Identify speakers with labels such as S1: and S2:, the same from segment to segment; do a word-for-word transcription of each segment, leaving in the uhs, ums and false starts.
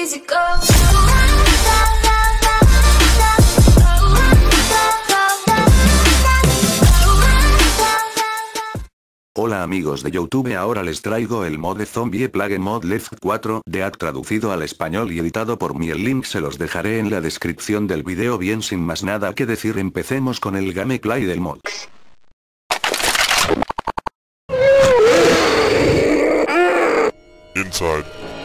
S1: easy go.
S2: Hola amigos de YouTube, ahora les traigo el mod de Zombie Plague Mod Left cuatro, de A C traducido al español y editado por mí. El link se los dejaré en la descripción del video. Bien, sin más nada que decir, empecemos con el gameplay del mod.
S3: Inside.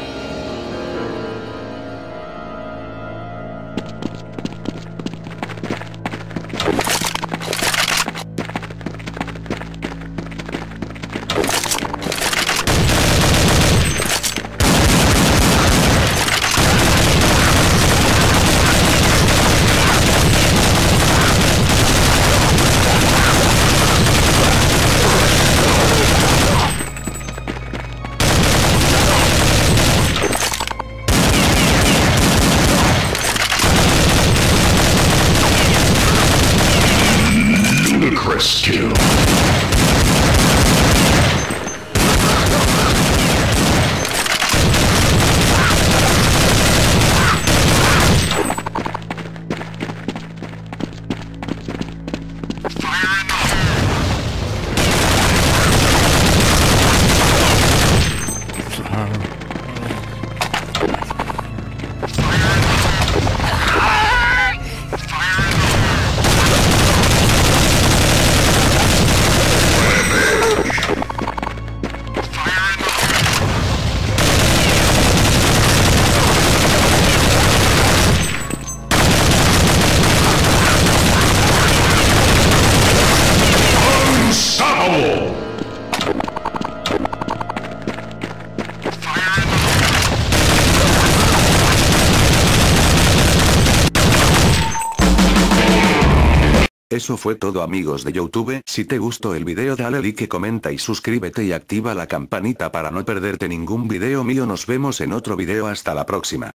S4: Ludicrous kill.
S2: Eso fue todo amigos de YouTube. Si te gustó el video dale like, comenta y suscríbete y activa la campanita para no perderte ningún video mío. Nos vemos en otro video, hasta la próxima.